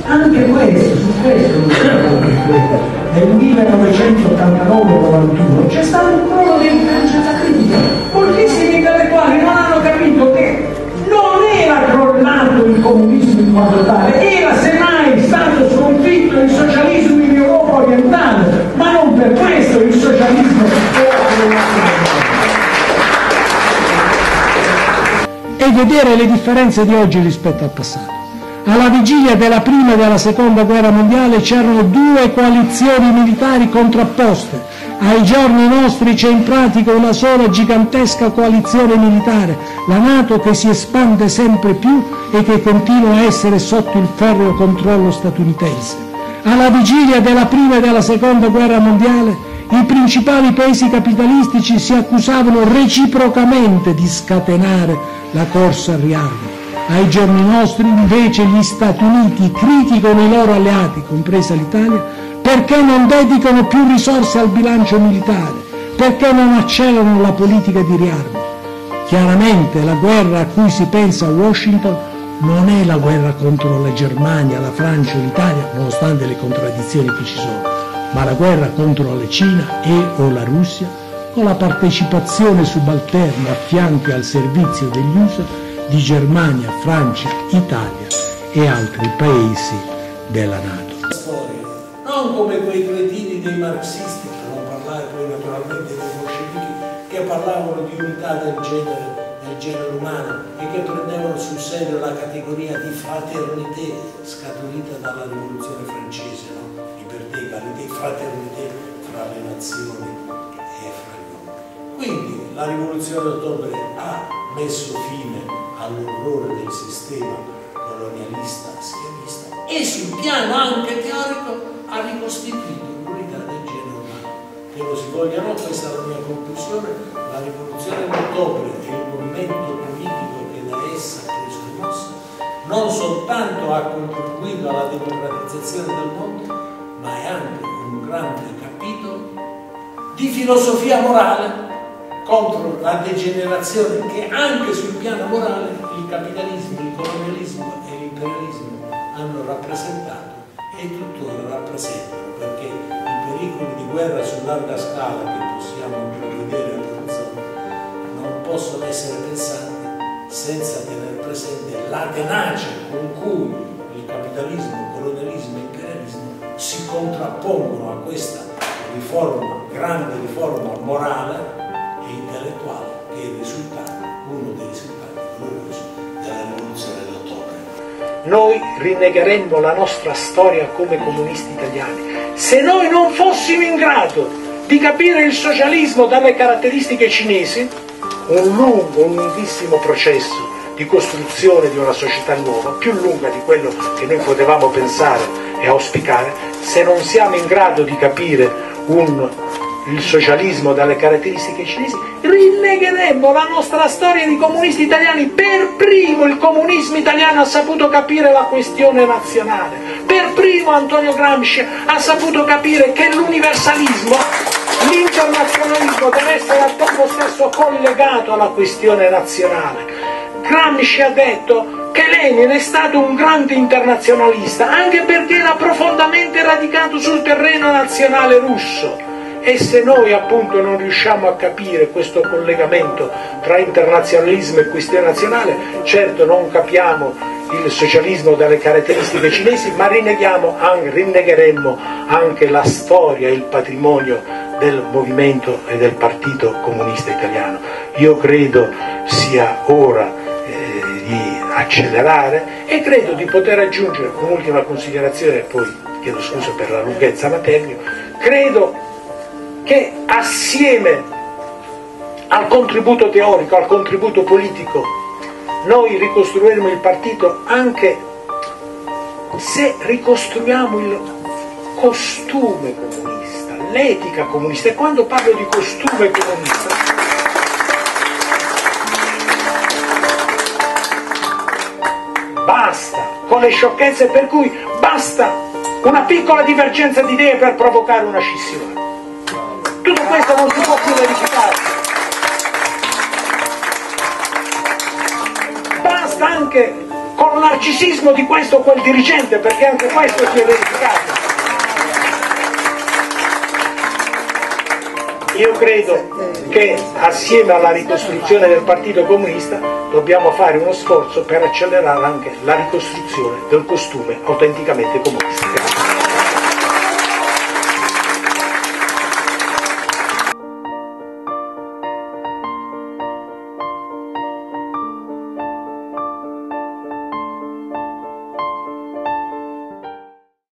Anche questo, su questo non siamo nel 1989-91 c'è stato un crollo di intelligenza critica. Moltissimi intellettuali non hanno capito che non era crollato il comunismo in quanto tale, era semmai stato sconfitto il socialismo in Europa orientale, ma non per questo il socialismo era crollato. E vedere le differenze di oggi rispetto al passato. Alla vigilia della prima e della seconda guerra mondiale c'erano due coalizioni militari contrapposte. Ai giorni nostri c'è in pratica una sola gigantesca coalizione militare, la NATO, che si espande sempre più e che continua a essere sotto il ferreo controllo statunitense. Alla vigilia della prima e della seconda guerra mondiale i principali paesi capitalistici si accusavano reciprocamente di scatenare la corsa al riarmo. Ai giorni nostri invece gli Stati Uniti criticano i loro alleati, compresa l'Italia, perché non dedicano più risorse al bilancio militare, perché non accelerano la politica di riarmo. Chiaramente la guerra a cui si pensa a Washington non è la guerra contro la Germania, la Francia o l'Italia, nonostante le contraddizioni che ci sono, ma la guerra contro la Cina o la Russia, o la partecipazione subalterna a fianco e al servizio degli USA di Germania, Francia, Italia e altri paesi della NATO. Storia, non come quei cretini dei marxisti, per non parlare poi naturalmente dei bolscevichi, che parlavano di unità del genere umano e che prendevano sul serio la categoria di fraternité scaturita dalla rivoluzione francese, no? Libertà, egalité, fraternité fra le nazioni e fra gli uomini. Quindi la rivoluzione d'ottobre ha messo fine all'orrore del sistema colonialista schiavista e sul piano anche teorico ha ricostituito l'unità del genere umano. Che lo si voglia o no, questa è la mia conclusione, la rivoluzione d'ottobre e il movimento politico che da essa ha preso le mosse non soltanto ha contribuito alla democratizzazione del mondo, ma è anche un grande capitolo di filosofia morale contro la degenerazione che anche sul piano morale il capitalismo, il colonialismo e l'imperialismo hanno rappresentato e tuttora rappresentano, perché i pericoli di guerra su larga scala che possiamo vedere all'orizzonte non possono essere pensati senza tenere presente la tenacia con cui il capitalismo, il colonialismo e l'imperialismo si contrappongono a questa riforma, grande riforma morale e intellettuale, che è il risultato, uno dei risultati gloriosi della rivoluzione d'ottobre. Noi rinnegheremmo la nostra storia come comunisti italiani se noi non fossimo in grado di capire il socialismo dalle caratteristiche cinesi, un lunghissimo processo di costruzione di una società nuova, più lunga di quello che noi potevamo pensare e auspicare. Se non siamo in grado di capire il socialismo dalle caratteristiche cinesi, rinnegheremmo la nostra storia di comunisti italiani. Per primo il comunismo italiano ha saputo capire la questione nazionale, per primo Antonio Gramsci ha saputo capire che l'universalismo, l'internazionalismo deve essere al tempo stesso collegato alla questione nazionale. Gramsci ha detto che Lenin è stato un grande internazionalista anche perché era profondamente radicato sul terreno nazionale russo. E se noi appunto non riusciamo a capire questo collegamento tra internazionalismo e questione nazionale, certo non capiamo il socialismo dalle caratteristiche cinesi, ma rinnegheremmo anche la storia e il patrimonio del movimento e del Partito Comunista Italiano. Io credo sia ora di accelerare e credo di poter aggiungere un'ultima considerazione, poi chiedo scusa per la lunghezza, ma termino. Credo che assieme al contributo teorico, al contributo politico, noi ricostruiremo il partito anche se ricostruiamo il costume comunista, l'etica comunista. E quando parlo di costume comunista, basta con le sciocchezze per cui basta una piccola divergenza di idee per provocare una scissione. Tutto questo non si può più verificare. Basta anche con il narcisismo di questo o quel dirigente, perché anche questo si è verificato. Io credo che assieme alla ricostruzione del Partito Comunista dobbiamo fare uno sforzo per accelerare anche la ricostruzione del costume autenticamente comunista. Grazie.